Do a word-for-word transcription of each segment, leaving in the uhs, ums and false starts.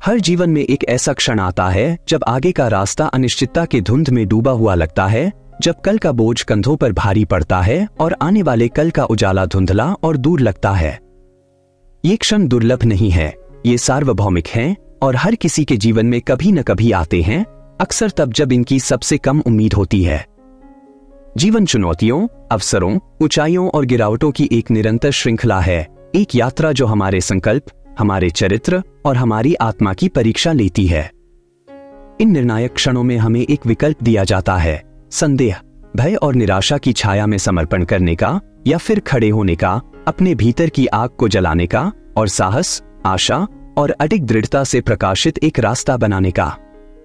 हर जीवन में एक ऐसा क्षण आता है जब आगे का रास्ता अनिश्चितता के धुंध में डूबा हुआ लगता है, जब कल का बोझ कंधों पर भारी पड़ता है और आने वाले कल का उजाला धुंधला और दूर लगता है। ये क्षण दुर्लभ नहीं है, ये सार्वभौमिक हैं और हर किसी के जीवन में कभी न कभी आते हैं, अक्सर तब जब इनकी सबसे कम उम्मीद होती है। जीवन चुनौतियों, अवसरों, ऊंचाइयों और गिरावटों की एक निरंतर श्रृंखला है, एक यात्रा जो हमारे संकल्प, हमारे चरित्र और हमारी आत्मा की परीक्षा लेती है। इन निर्णायक क्षणों में हमें एक विकल्प दिया जाता है, संदेह, भय और निराशा की छाया में समर्पण करने का या फिर खड़े होने का, अपने भीतर की आग को जलाने का और साहस, आशा और अडिग दृढ़ता से प्रकाशित एक रास्ता बनाने का।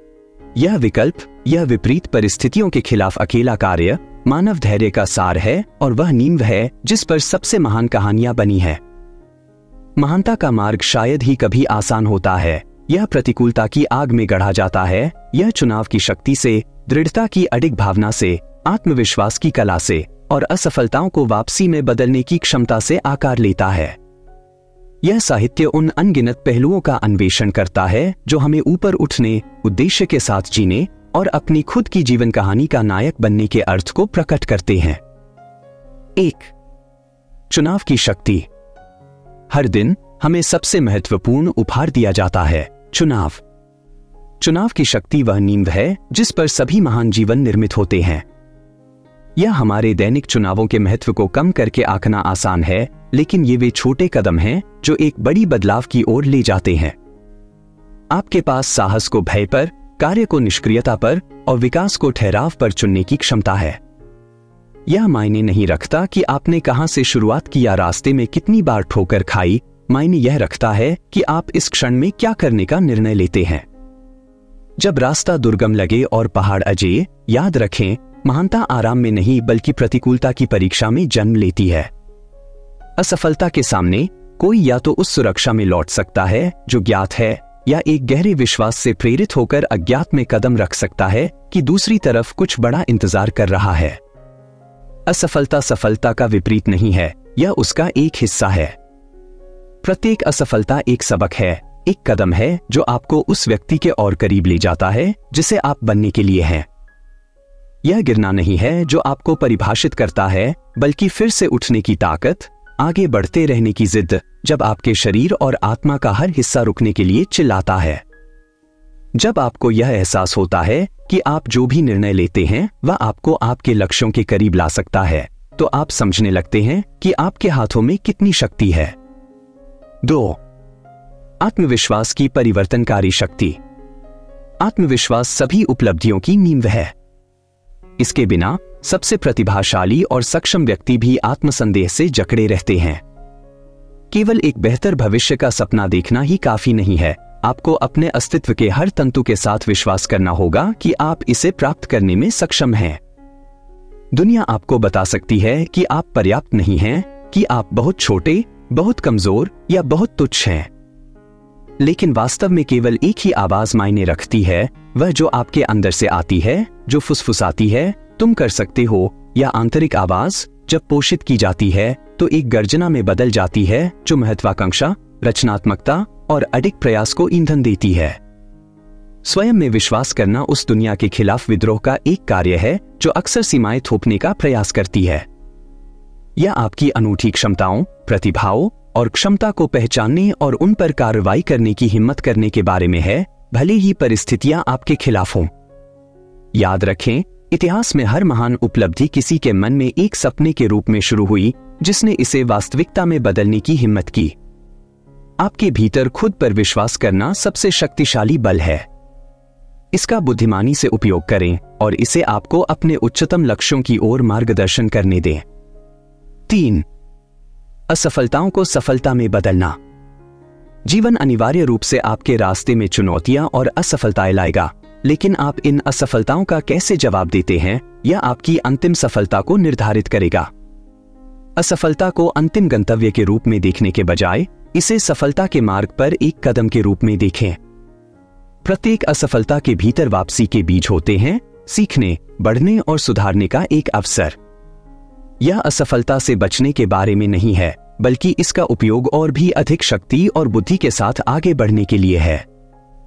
यह विकल्प, यह विपरीत परिस्थितियों के खिलाफ अकेला कार्य मानव धैर्य का सार है और वह नींव है जिस पर सबसे महान कहानियां बनी है। महानता का मार्ग शायद ही कभी आसान होता है, यह प्रतिकूलता की आग में गढ़ा जाता है, यह चुनाव की शक्ति से, दृढ़ता की अडिग भावना से, आत्मविश्वास की कला से और असफलताओं को वापसी में बदलने की क्षमता से आकार लेता है। यह साहित्य उन अनगिनत पहलुओं का अन्वेषण करता है जो हमें ऊपर उठने, उद्देश्य के साथ जीने और अपनी खुद की जीवन कहानी का नायक बनने के अर्थ को प्रकट करते हैं। एक, चुनाव की शक्ति। हर दिन हमें सबसे महत्वपूर्ण उपहार दिया जाता है, चुनाव। चुनाव की शक्ति वह नींव है जिस पर सभी महान जीवन निर्मित होते हैं। यह हमारे दैनिक चुनावों के महत्व को कम करके आंकना आसान है, लेकिन ये वे छोटे कदम हैं जो एक बड़ी बदलाव की ओर ले जाते हैं। आपके पास साहस को भय पर, कार्य को निष्क्रियता पर और विकास को ठहराव पर चुनने की क्षमता है। यह मायने नहीं रखता कि आपने कहां से शुरुआत की या रास्ते में कितनी बार ठोकर खाई, मायने यह रखता है कि आप इस क्षण में क्या करने का निर्णय लेते हैं। जब रास्ता दुर्गम लगे और पहाड़ अजेय, याद रखें, महानता आराम में नहीं बल्कि प्रतिकूलता की परीक्षा में जन्म लेती है। असफलता के सामने कोई या तो उस सुरक्षा में लौट सकता है जो ज्ञात है, या एक गहरे विश्वास से प्रेरित होकर अज्ञात में कदम रख सकता है कि दूसरी तरफ कुछ बड़ा इंतजार कर रहा है। असफलता सफलता का विपरीत नहीं है, यह उसका एक हिस्सा है। प्रत्येक असफलता एक सबक है, एक कदम है जो आपको उस व्यक्ति के और करीब ले जाता है जिसे आप बनने के लिए हैं। यह गिरना नहीं है जो आपको परिभाषित करता है, बल्कि फिर से उठने की ताकत, आगे बढ़ते रहने की जिद, जब आपके शरीर और आत्मा का हर हिस्सा रुकने के लिए चिल्लाता है। जब आपको यह एहसास होता है कि आप जो भी निर्णय लेते हैं वह आपको आपके लक्ष्यों के करीब ला सकता है, तो आप समझने लगते हैं कि आपके हाथों में कितनी शक्ति है। दो, आत्मविश्वास की परिवर्तनकारी शक्ति। आत्मविश्वास सभी उपलब्धियों की नींव है। इसके बिना सबसे प्रतिभाशाली और सक्षम व्यक्ति भी आत्मसंदेह से जकड़े रहते हैं। केवल एक बेहतर भविष्य का सपना देखना ही काफी नहीं है, आपको अपने अस्तित्व के हर तंतु के साथ विश्वास करना होगा कि आप इसे प्राप्त करने में सक्षम हैं। दुनिया आपको बता सकती है कि आप पर्याप्त नहीं हैं, कि आप बहुत छोटे, बहुत कमजोर या बहुत तुच्छ हैं। लेकिन वास्तव में केवल एक ही आवाज मायने रखती है, वह जो आपके अंदर से आती है, जो फुसफुसाती है, तुम कर सकते हो, या आंतरिक आवाज जब पोषित की जाती है तो एक गर्जना में बदल जाती है जो महत्वाकांक्षा, रचनात्मकता और अडिग प्रयास को ईंधन देती है। स्वयं में विश्वास करना उस दुनिया के खिलाफ विद्रोह का एक कार्य है जो अक्सर सीमाएं थोपने का प्रयास करती है। यह आपकी अनूठी क्षमताओं, प्रतिभाओं और क्षमता को पहचानने और उन पर कार्रवाई करने की हिम्मत करने के बारे में है, भले ही परिस्थितियां आपके खिलाफ हों। याद रखें, इतिहास में हर महान उपलब्धि किसी के मन में एक सपने के रूप में शुरू हुई, जिसने इसे वास्तविकता में बदलने की हिम्मत की। आपके भीतर खुद पर विश्वास करना सबसे शक्तिशाली बल है। इसका बुद्धिमानी से उपयोग करें और इसे आपको अपने उच्चतम लक्ष्यों की ओर मार्गदर्शन करने दें। तीन, असफलताओं को सफलता में बदलना। जीवन अनिवार्य रूप से आपके रास्ते में चुनौतियां और असफलताएं लाएगा, लेकिन आप इन असफलताओं का कैसे जवाब देते हैं, यह आपकी अंतिम सफलता को निर्धारित करेगा। असफलता को अंतिम गंतव्य के रूप में देखने के बजाय इसे सफलता के मार्ग पर एक कदम के रूप में देखें। प्रत्येक असफलता के भीतर वापसी के बीज होते हैं, सीखने, बढ़ने और सुधारने का एक अवसर। यह असफलता से बचने के बारे में नहीं है, बल्कि इसका उपयोग और भी अधिक शक्ति और बुद्धि के साथ आगे बढ़ने के लिए है।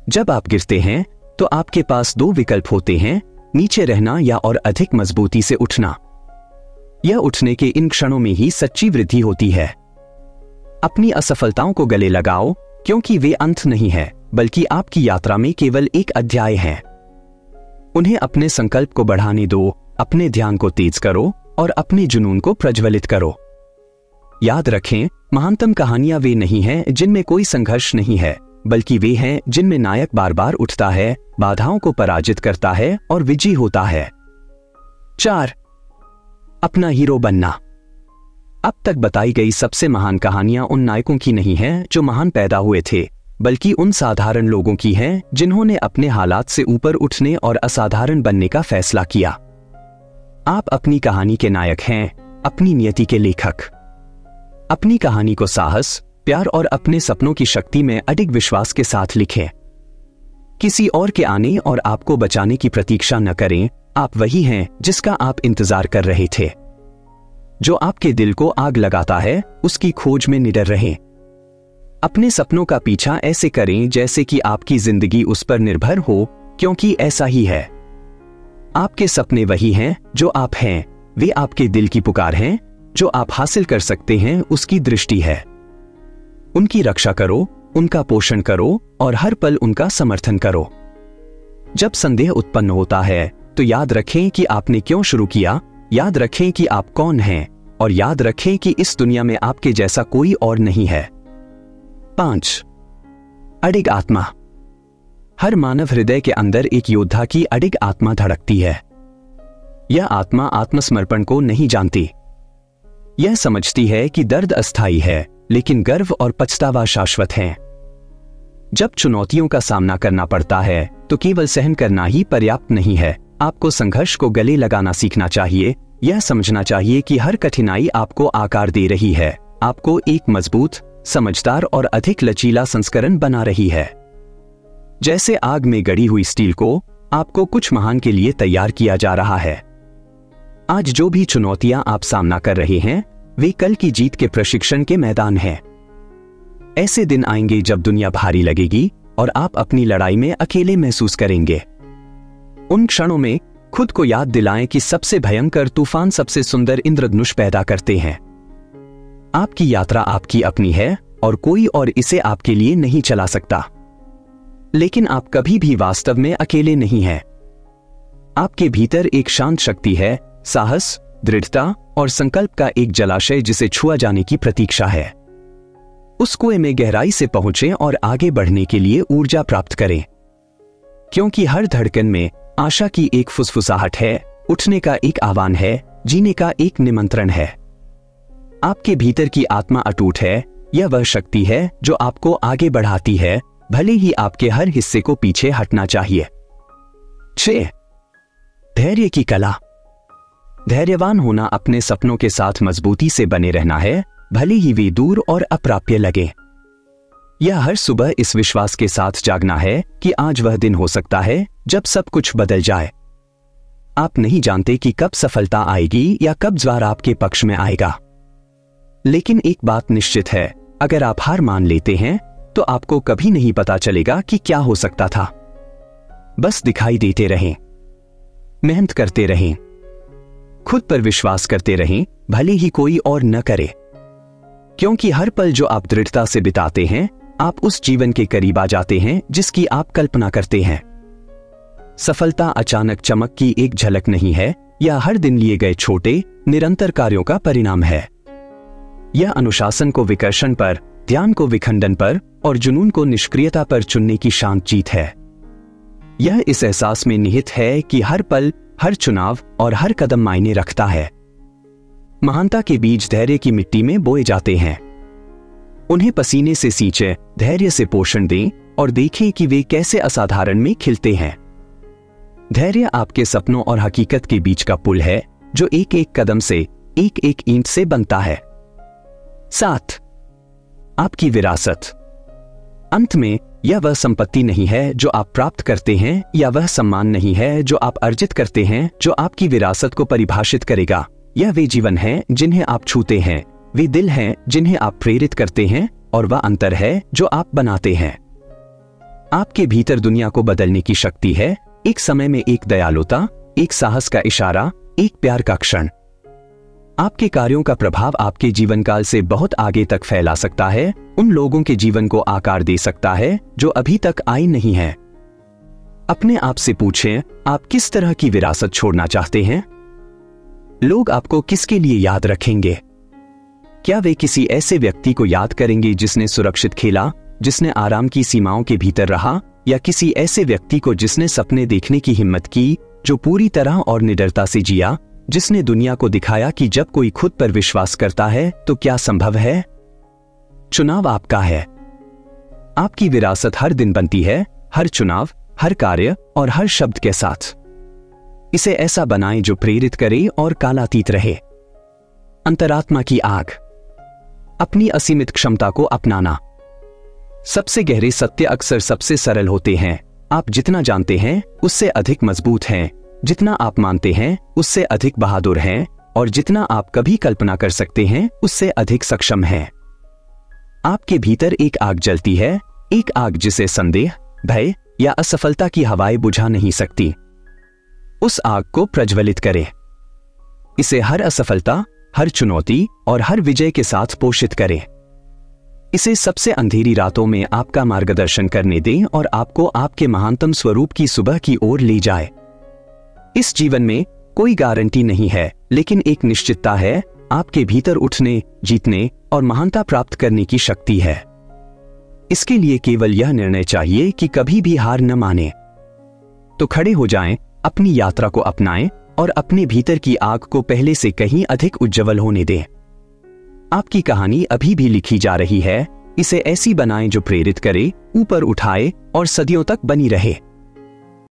जब आप गिरते हैं तो आपके पास दो विकल्प होते हैं, नीचे रहना या और अधिक मजबूती से उठना। यह उठने के इन क्षणों में ही सच्ची वृद्धि होती है। अपनी असफलताओं को गले लगाओ, क्योंकि वे अंत नहीं है, बल्कि आपकी यात्रा में केवल एक अध्याय है। उन्हें अपने संकल्प को बढ़ाने दो, अपने ध्यान को तेज करो और अपने जुनून को प्रज्वलित करो। याद रखें, महानतम कहानियां वे नहीं हैं जिनमें कोई संघर्ष नहीं है, बल्कि वे हैं जिनमें नायक बार बार उठता है, बाधाओं को पराजित करता है और विजयी होता है। चार, अपना हीरो बनना। अब तक बताई गई सबसे महान कहानियां उन नायकों की नहीं हैं जो महान पैदा हुए थे, बल्कि उन साधारण लोगों की हैं जिन्होंने अपने हालात से ऊपर उठने और असाधारण बनने का फैसला किया। आप अपनी कहानी के नायक हैं, अपनी नियति के लेखक। अपनी कहानी को साहस, प्यार और अपने सपनों की शक्ति में अडिग विश्वास के साथ लिखें। किसी और के आने और आपको बचाने की प्रतीक्षा न करें। आप वही हैं जिसका आप इंतजार कर रहे थे। जो आपके दिल को आग लगाता है, उसकी खोज में निडर रहें। अपने सपनों का पीछा ऐसे करें जैसे कि आपकी जिंदगी उस पर निर्भर हो, क्योंकि ऐसा ही है। आपके सपने वही हैं जो आप हैं, वे आपके दिल की पुकार हैं। जो आप हासिल कर सकते हैं उसकी दृष्टि है। उनकी रक्षा करो, उनका पोषण करो और हर पल उनका समर्थन करो। जब संदेह उत्पन्न होता है तो याद रखें कि आपने क्यों शुरू किया, याद रखें कि आप कौन हैं और याद रखें कि इस दुनिया में आपके जैसा कोई और नहीं है। पांच, अडिग आत्मा। हर मानव हृदय के अंदर एक योद्धा की अडिग आत्मा धड़कती है। यह आत्मा आत्मसमर्पण को नहीं जानती। यह समझती है कि दर्द अस्थायी है, लेकिन गर्व और पछतावा शाश्वत हैं। जब चुनौतियों का सामना करना पड़ता है तो केवल सहन करना ही पर्याप्त नहीं है। आपको संघर्ष को गले लगाना सीखना चाहिए। यह समझना चाहिए कि हर कठिनाई आपको आकार दे रही है, आपको एक मजबूत, समझदार और अधिक लचीला संस्करण बना रही है। जैसे आग में गड़ी हुई स्टील को आपको कुछ महान के लिए तैयार किया जा रहा है। आज जो भी चुनौतियां आप सामना कर रहे हैं, वे कल की जीत के प्रशिक्षण के मैदान हैं। ऐसे दिन आएंगे जब दुनिया भारी लगेगी और आप अपनी लड़ाई में अकेले महसूस करेंगे। उन क्षणों में खुद को याद दिलाएं कि सबसे भयंकर तूफान सबसे सुंदर इंद्रधनुष पैदा करते हैं। आपकी यात्रा आपकी अपनी है और कोई और इसे आपके लिए नहीं चला सकता। लेकिन आप कभी भी वास्तव में अकेले नहीं हैं। आपके भीतर एक शांत शक्ति है, साहस, दृढ़ता और संकल्प का एक जलाशय जिसे छुआ जाने की प्रतीक्षा है। उस कुएं में गहराई से पहुंचें और आगे बढ़ने के लिए ऊर्जा प्राप्त करें, क्योंकि हर धड़कन में आशा की एक फुसफुसाहट है, उठने का एक आह्वान है, जीने का एक निमंत्रण है। आपके भीतर की आत्मा अटूट है। यह वह शक्ति है जो आपको आगे बढ़ाती है, भले ही आपके हर हिस्से को पीछे हटना चाहिए। छह, धैर्य की कला। धैर्यवान होना अपने सपनों के साथ मजबूती से बने रहना है, भले ही वे दूर और अप्राप्य लगे। यह हर सुबह इस विश्वास के साथ जागना है कि आज वह दिन हो सकता है जब सब कुछ बदल जाए। आप नहीं जानते कि कब सफलता आएगी या कब ज्वार आपके पक्ष में आएगा, लेकिन एक बात निश्चित है, अगर आप हार मान लेते हैं तो आपको कभी नहीं पता चलेगा कि क्या हो सकता था। बस दिखाई देते रहें, मेहनत करते रहें, खुद पर विश्वास करते रहें, भले ही कोई और न करे, क्योंकि हर पल जो आप दृढ़ता से बिताते हैं, आप उस जीवन के करीब आ जाते हैं जिसकी आप कल्पना करते हैं। सफलता अचानक चमक की एक झलक नहीं है, यह हर दिन लिए गए छोटे, निरंतर कार्यों का परिणाम है। यह अनुशासन को विकर्षण पर, ध्यान को विखंडन पर और जुनून को निष्क्रियता पर चुनने की शांत जीत है। यह इस एहसास में निहित है कि हर पल, हर चुनाव और हर कदम मायने रखता है। महानता के बीज धैर्य की मिट्टी में बोए जाते हैं। उन्हें पसीने से सींचें, धैर्य से पोषण दें और देखें कि वे कैसे असाधारण में खिलते हैं। धैर्य आपके सपनों और हकीकत के बीच का पुल है, जो एक एक कदम से, एक एक ईंट से बनता है। सात, आपकी विरासत। अंत में यह वह संपत्ति नहीं है जो आप प्राप्त करते हैं, या वह सम्मान नहीं है जो आप अर्जित करते हैं जो आपकी विरासत को परिभाषित करेगा। यह वे जीवन हैं जिन्हें आप छूते हैं, वे दिल हैं जिन्हें आप प्रेरित करते हैं, और वह अंतर है जो आप बनाते हैं। आपके भीतर दुनिया को बदलने की शक्ति है, एक समय में एक दयालुता, एक साहस का इशारा, एक प्यार का क्षण। आपके कार्यों का प्रभाव आपके जीवन काल से बहुत आगे तक फैला सकता है, उन लोगों के जीवन को आकार दे सकता है जो अभी तक आए नहीं है। अपने आप से पूछें, आप किस तरह की विरासत छोड़ना चाहते हैं? लोग आपको किसके लिए याद रखेंगे? क्या वे किसी ऐसे व्यक्ति को याद करेंगे जिसने सुरक्षित खेला, जिसने आराम की सीमाओं के भीतर रहा, या किसी ऐसे व्यक्ति को जिसने सपने देखने की हिम्मत की, जो पूरी तरह और निडरता से जिया, जिसने दुनिया को दिखाया कि जब कोई खुद पर विश्वास करता है तो क्या संभव है? चुनाव आपका है। आपकी विरासत हर दिन बनती है, हर चुनाव, हर कार्य और हर शब्द के साथ। इसे ऐसा बनाएं जो प्रेरित करे और कालातीत रहे। अंतरात्मा की आग। अपनी असीमित क्षमता को अपनाना। सबसे गहरे सत्य अक्सर सबसे सरल होते हैं। आप जितना जानते हैं उससे अधिक मजबूत हैं, जितना आप मानते हैं उससे अधिक बहादुर हैं, और जितना आप कभी कल्पना कर सकते हैं उससे अधिक सक्षम हैं। आपके भीतर एक आग जलती है, एक आग जिसे संदेह, भय या असफलता की हवाएं बुझा नहीं सकती। उस आग को प्रज्वलित करें। इसे हर असफलता, हर चुनौती और हर विजय के साथ पोषित करें। इसे सबसे अंधेरी रातों में आपका मार्गदर्शन करने दें और आपको आपके महानतम स्वरूप की सुबह की ओर ले जाए। इस जीवन में कोई गारंटी नहीं है, लेकिन एक निश्चितता है, आपके भीतर उठने, जीतने और महानता प्राप्त करने की शक्ति है। इसके लिए केवल यह निर्णय चाहिए कि कभी भी हार न माने। तो खड़े हो जाएं, अपनी यात्रा को अपनाएं और अपने भीतर की आग को पहले से कहीं अधिक उज्जवल होने दें। आपकी कहानी अभी भी लिखी जा रही है। इसे ऐसी बनाएं जो प्रेरित करे, ऊपर उठाए और सदियों तक बनी रहे।